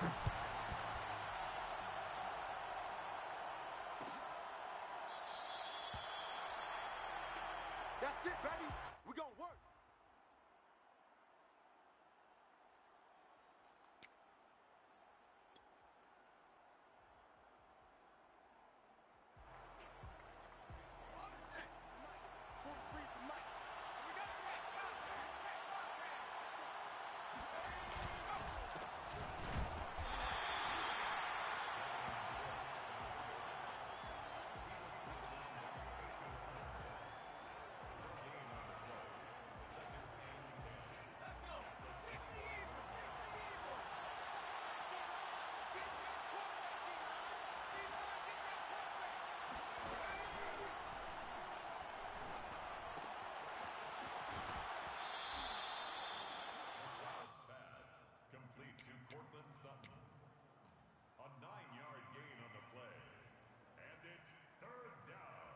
That's it, baby. We're going to work. Complete to Cortland Sutton. A 9-yard gain on the play. And it's third down.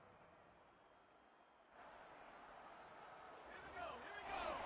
Here we go, here we go.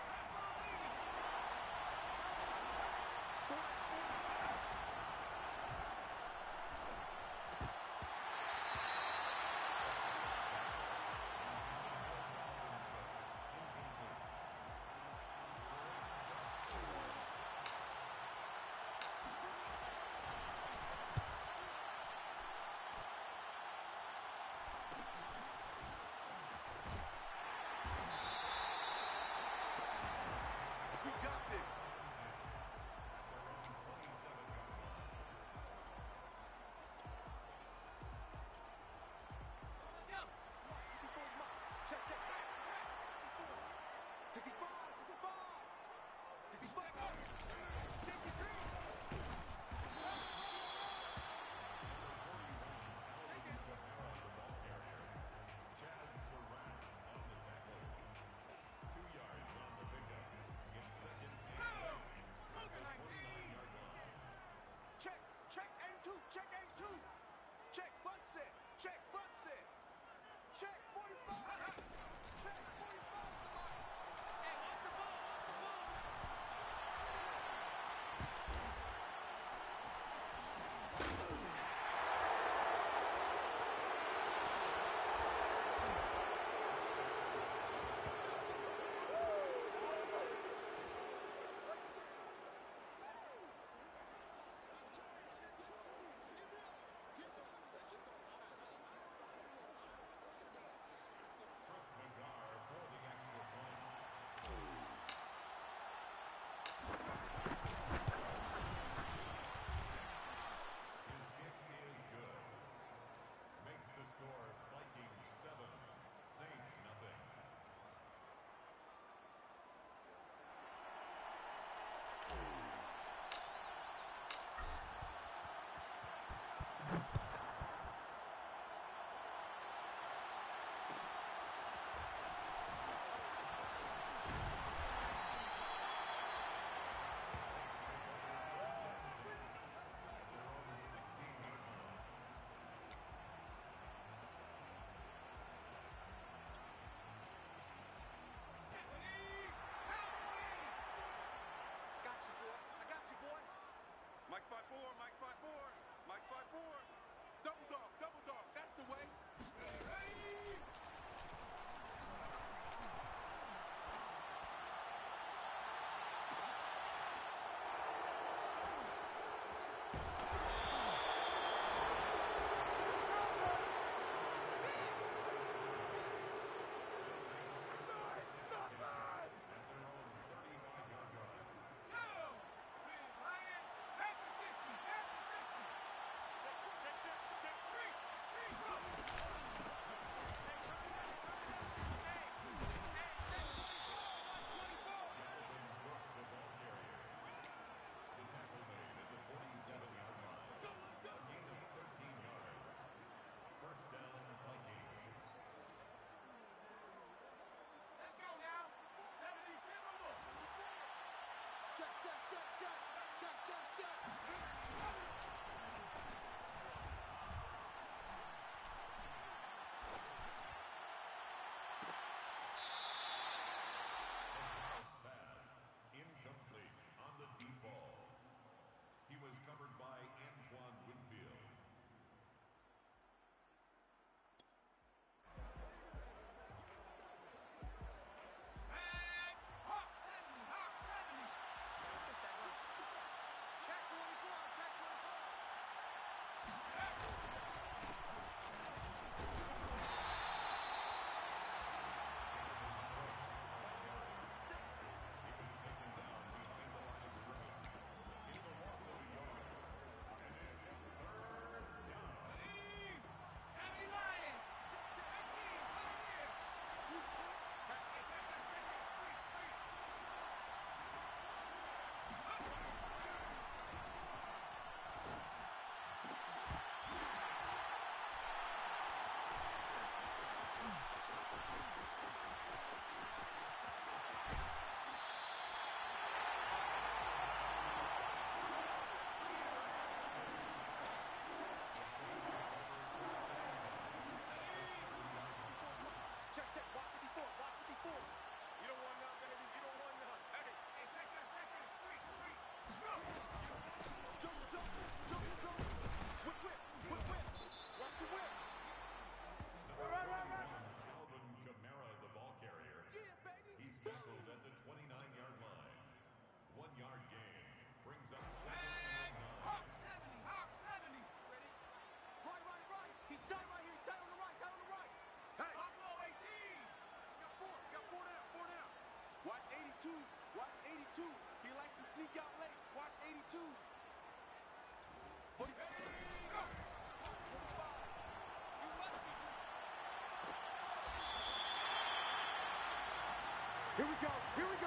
The score, Vikings 7, Saints nothing. Mike 5-4, Mike 5-4, Mike 5-4. Double dog, that's the way. Ready? 82. Watch 82. He likes to sneak out late. Watch 82. 40. Here we go. Here we go.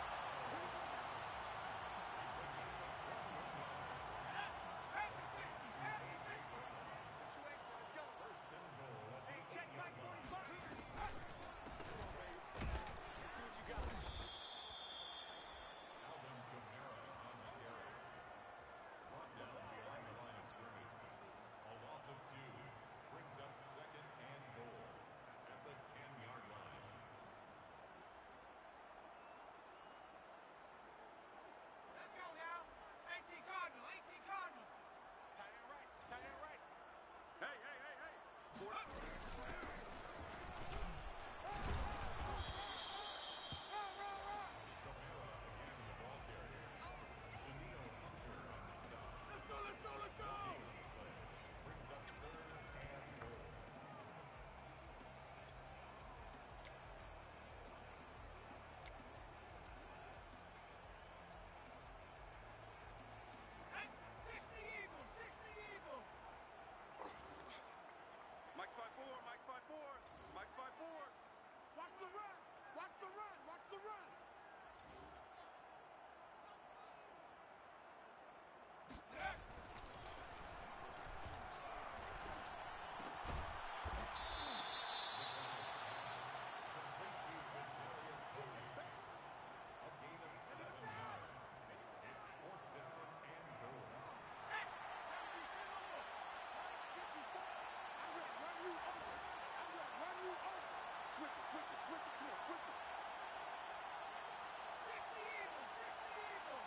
Mike 5-4, Mike 5-4, Mike 5-4. Watch the run, watch the run, watch the run. Switch it, come on, switch it. 60 Eagles, 60 Eagles.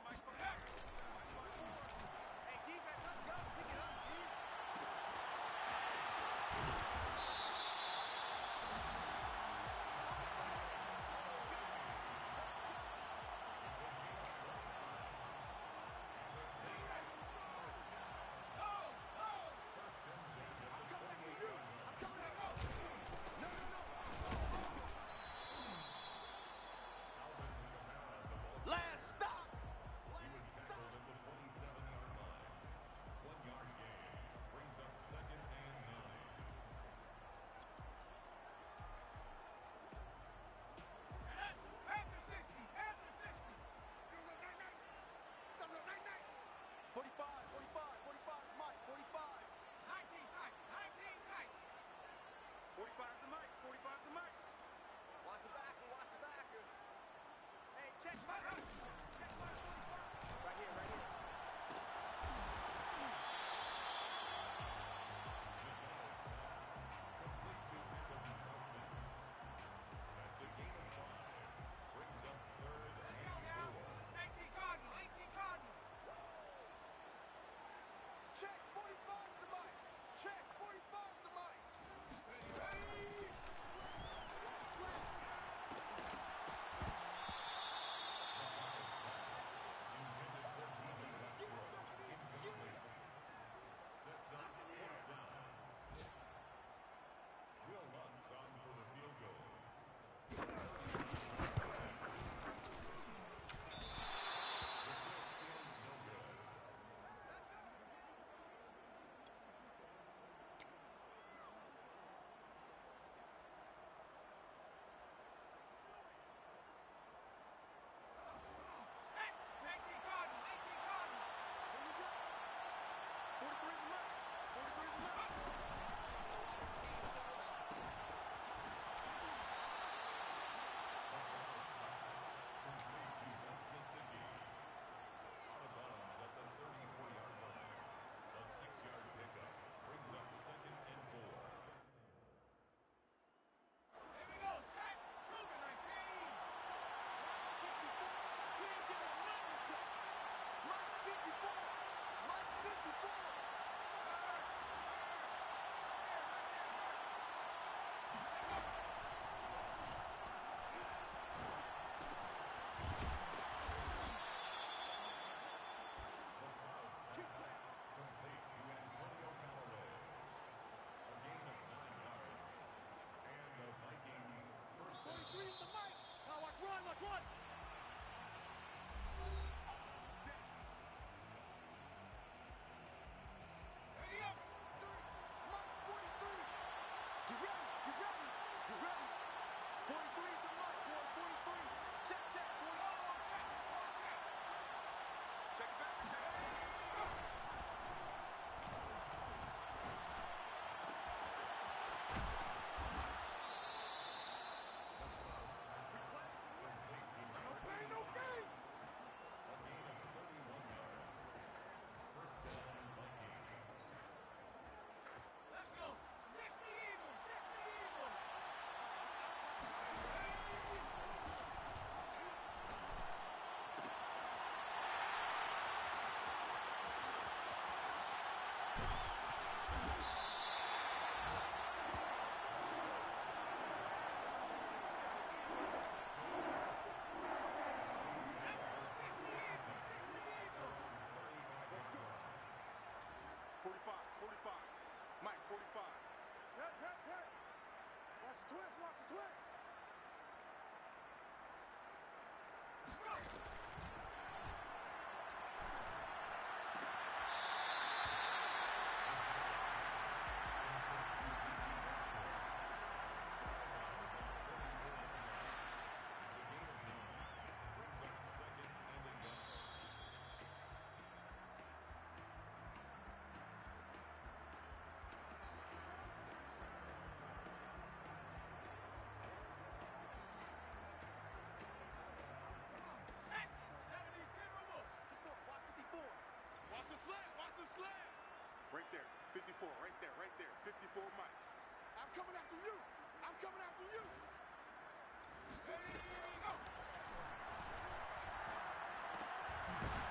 Mike 5. Mike 5-4. Hey, defense, let's go. Pick it up, dude. Last stop. He was tackled at the 27-yard line. 1-yard gain brings up 2nd and 9. At the 60. At the 60. 45, 45, Mike, 45. 19 tight. 19 tight. 45's the Mike. 45's the Mike. Watch the backer, watch the backer. Hey, check my Check my 45. Right here, right here. Complete to Adam Troutman. That's a gain of 5. Brings up 3rd Let's and go now. 4. 18 Cardinal. 18 Cardinal. Check, 45's the Mike. Check, 45's the Mike. Ready. Slap. Intended for Heathen Westbrook. Incomplete. Sets up 4th down. Will Lutz on for the field goal. The kick is no good. Set. 18 Cardinal. 18 Cardinal. Here we go. 43's the Mike. 43's the Mike. Complete to Beth Gesicki. Out of bounds at the 34-yard line. A 6-yard pickup brings up 2nd and 4. Here we go. Set. Cougar 19. Mike's 54. Mike's 54. Complete to Antonio Callaway. A gain of 9 yards. And the Vikings first down. 43 is the Mike. Now watch run, watch run. Ready up. Mike's 43. Get ready, get ready, get ready. 43 is the Mike, boy, 43. Check, check, boy. Check. Check. Check it back. Check it back. Complete to Mark Ain't no game. A gain of 31 yards. First down, Vikings. Let's go. 60 Eagles. 60 Eagles. Let's go. 45, 45. Mike, 45. Hey. Watch the twist, watch the twist. It's a gain of 9. Brings up 2nd and a yard. Set. 70-10 remote. 54, watch 54. Watch the slant. Watch the slant. Right there. 54. Right there. Right there. 54 Mike. I'm coming after you. I'm coming after you. Ready, go.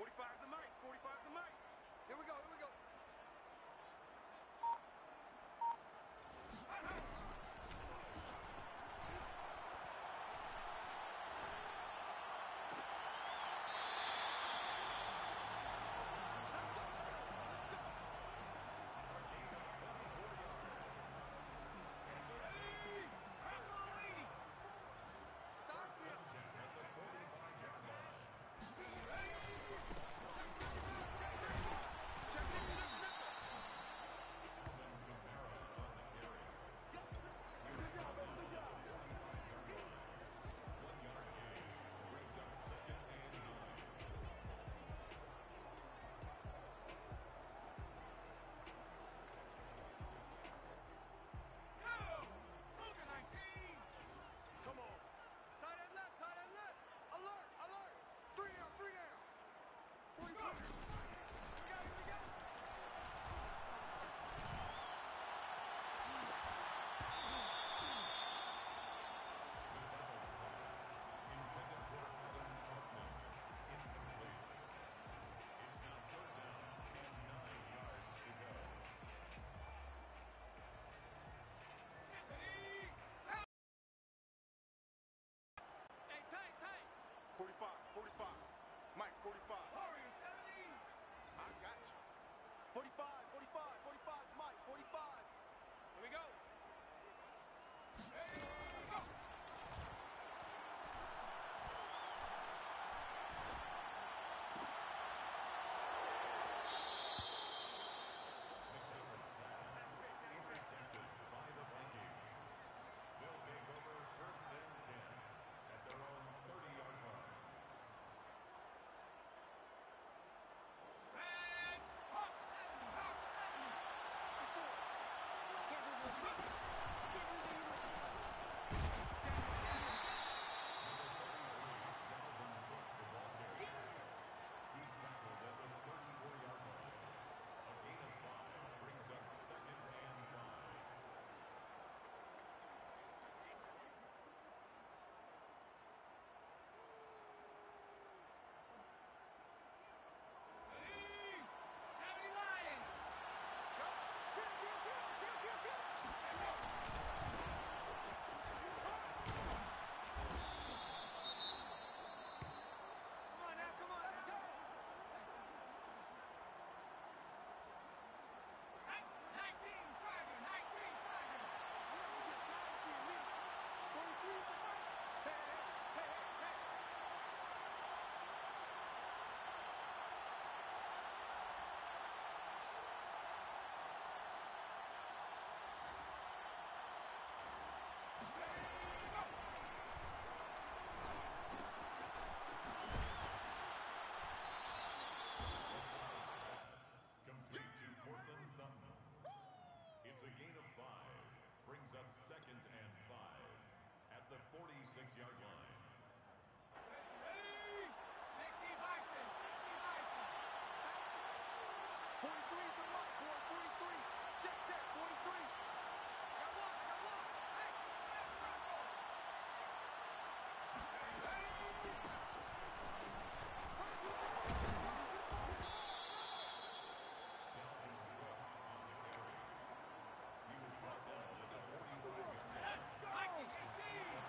45's the mic. 45's the mic. Here we go, here we go. Mike, 45. Warrior 70. I got you. 45, 45, 45, Mike, 45. Here we go. Hey, go. Intercepted by the Vikings. They'll take over first and 10 at their own 30-yard line. Set. Hawk 7. Hawk 7. I can't believe they let you win. I can't believe they let you win. Dalvin Cook, the ball carrier. He's tackled at the 34-yard line. A gain of 5 brings up second and 5. Hey, 70 Lions. Kill, kill, kill, kill, kill, kill. Come on now, come on. Let's go. 19 Tiger. 19 Tiger. You're not gonna get tired of seeing me. 43 is the Mike. Hey, hey, hey, hey. Complete to Cortland Sutton. It's a gain of 5. Brings up second and 5 at the 46-yard line. Ready? 60 Bison. 60 Bison. 43 is the Mike, boy. 43. Check, check. 43. I got one. I got one. Hey, let's go. Ready? Dalvin Cook on the carry. He was brought down at the 45-yard line. Mikey 18.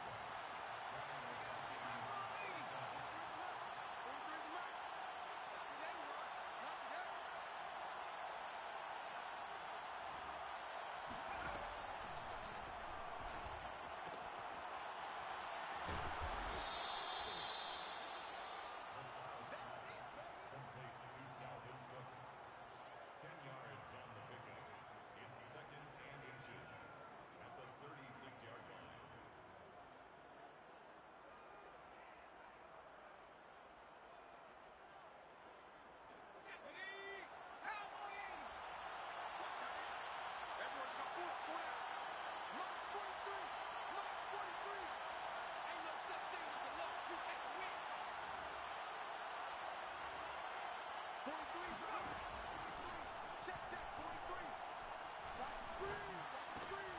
Not today, Ron. Not today. Complete to Dalvin Cook. 10 yards on the pickup. It's second and inches at the 36-yard line. Ready? Cowboy 80. Everyone go forward out. Mike's 43. Mike's 43. Ain't no such thing as a loss. You take a win. 43 is the Mike. Check, check. 43. Like screen. Like screen.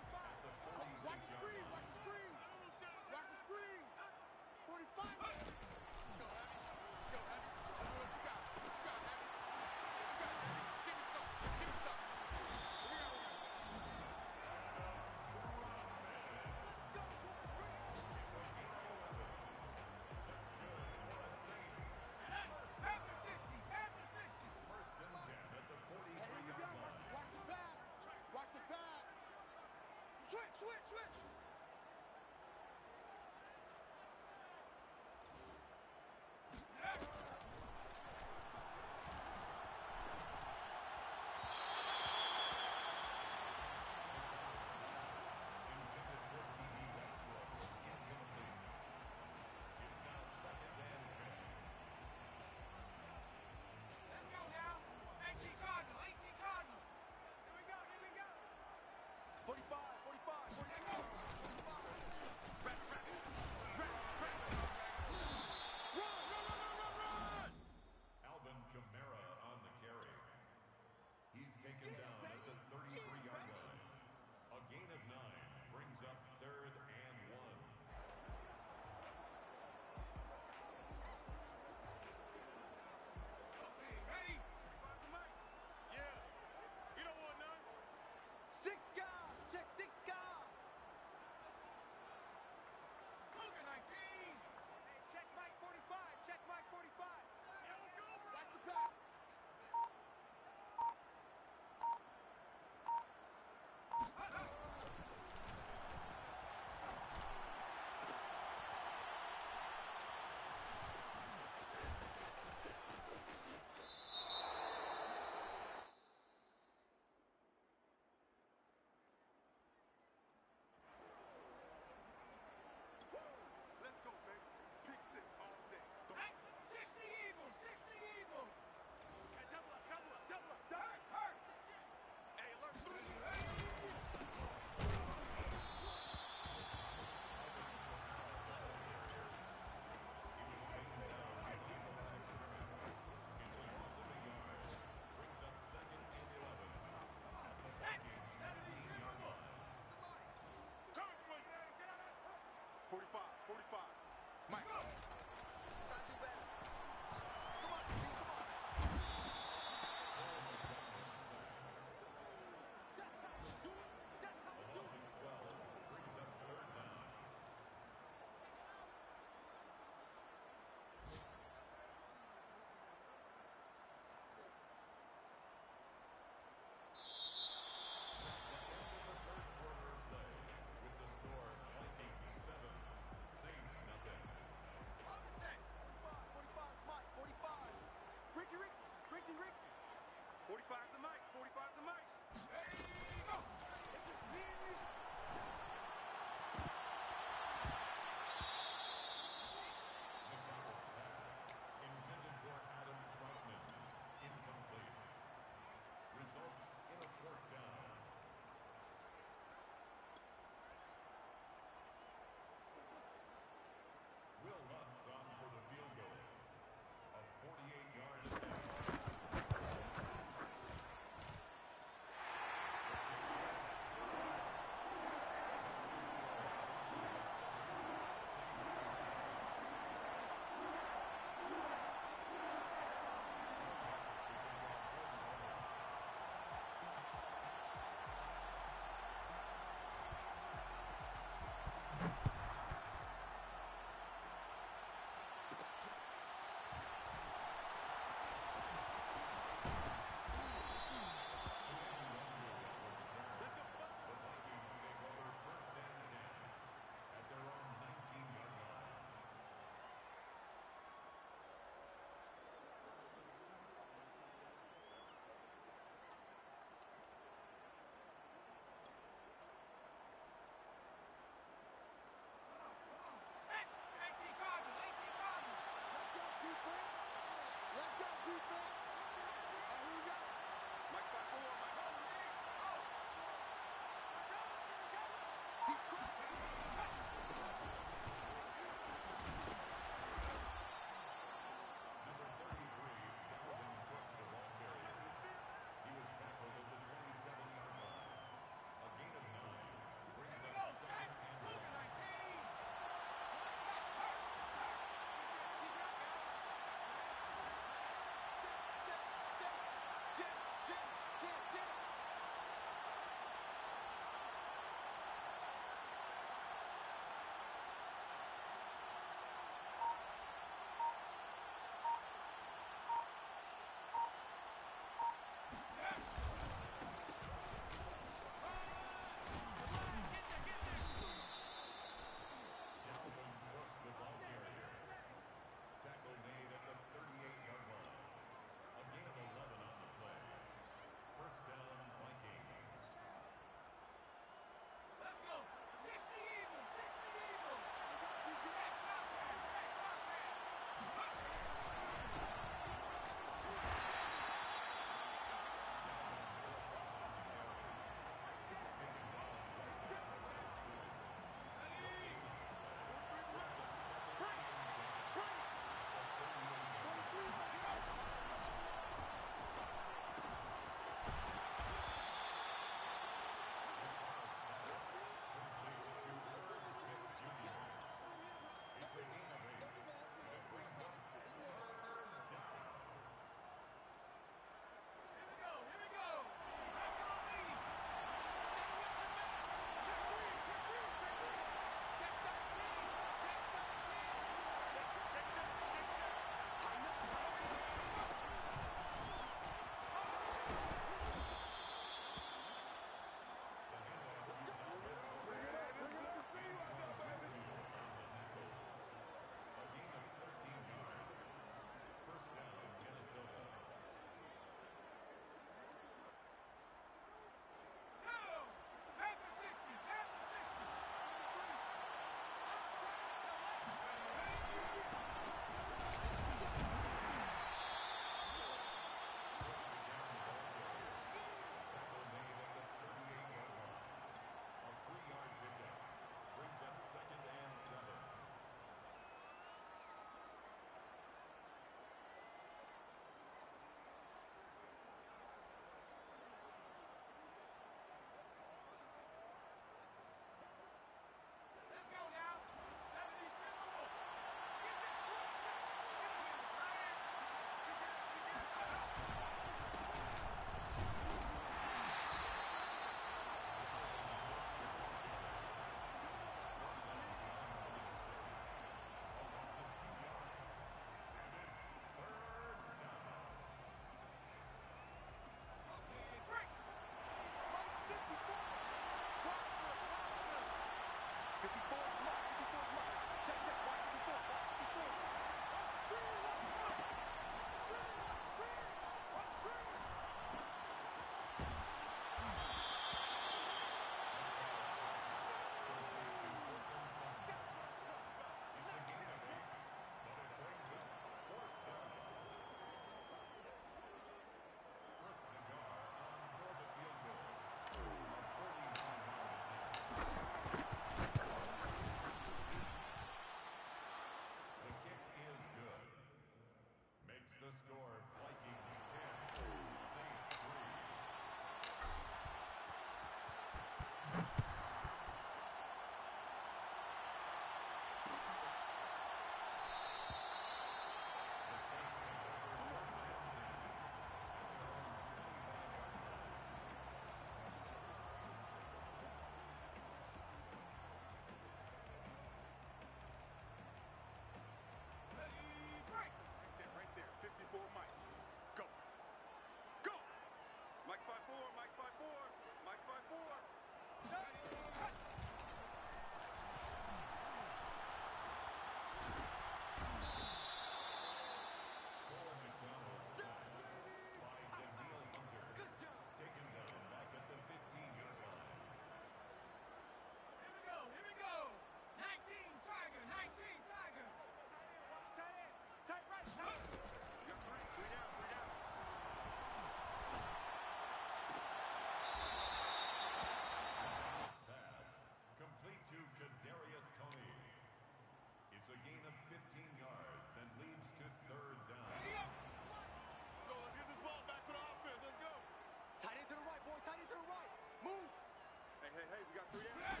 15 yards and leads to third down. Let's go. Let's get this ball back for the offense. Let's go. Tight end to the right, boy. Tight end to the right. Move. Hey, hey, hey. We got 3 out.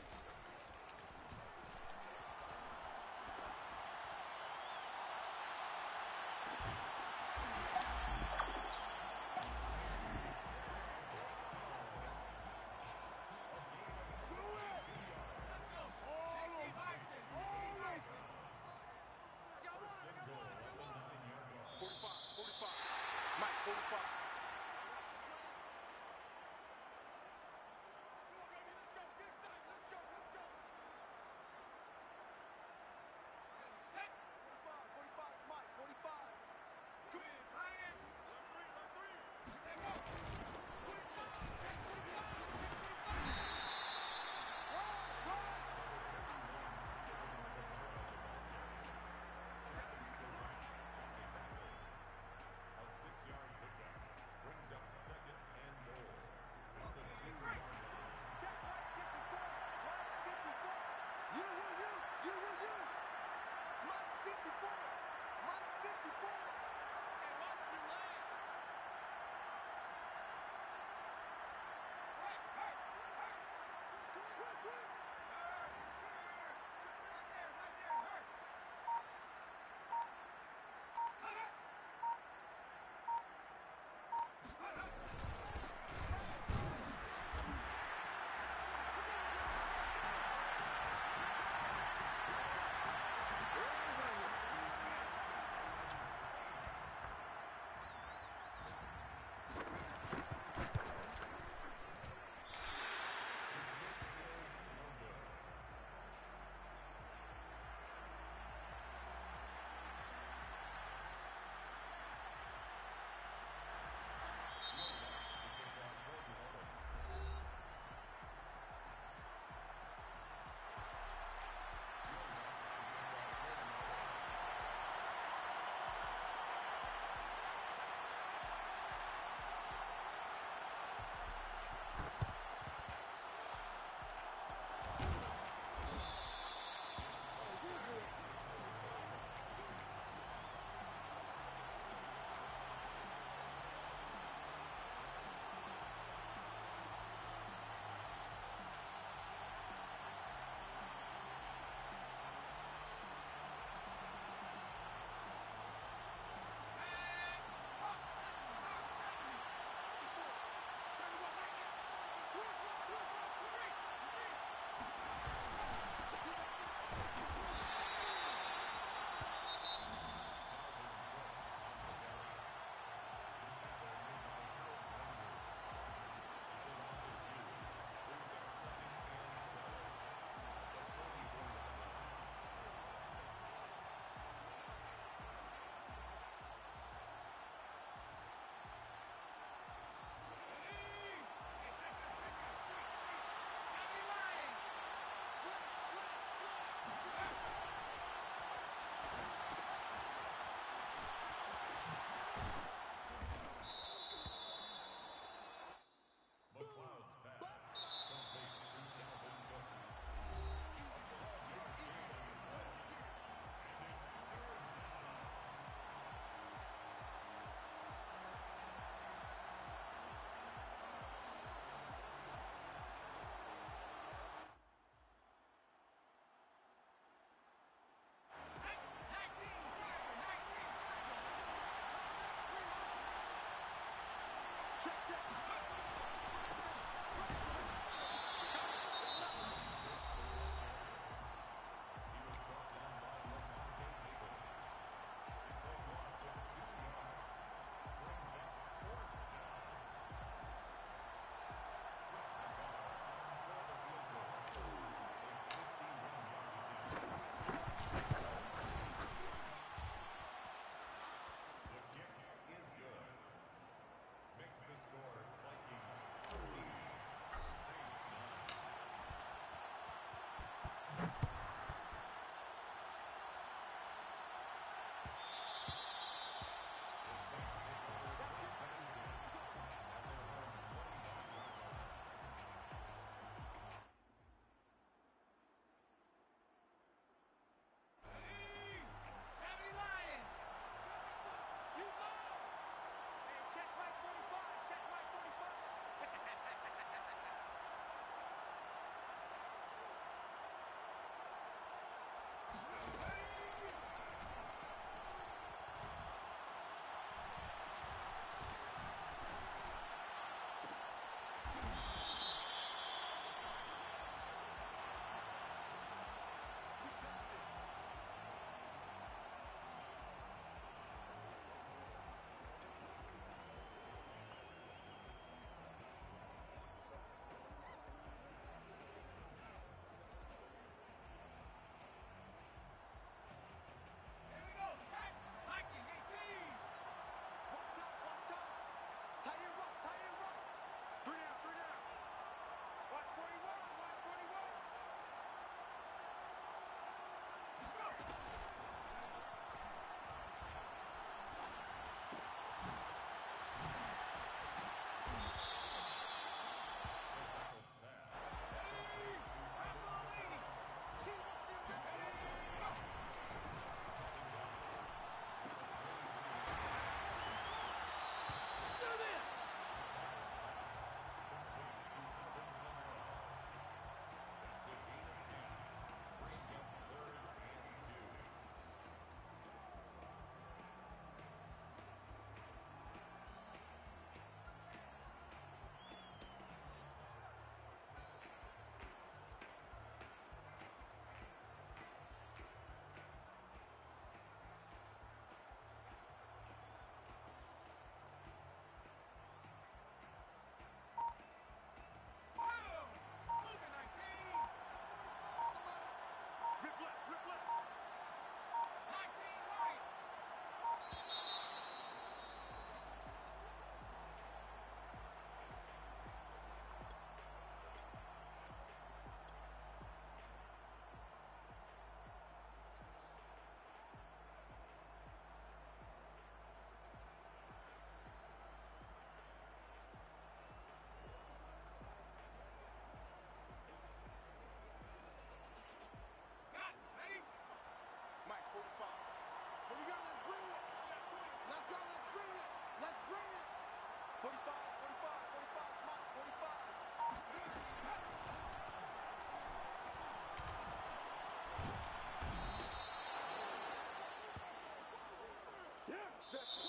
This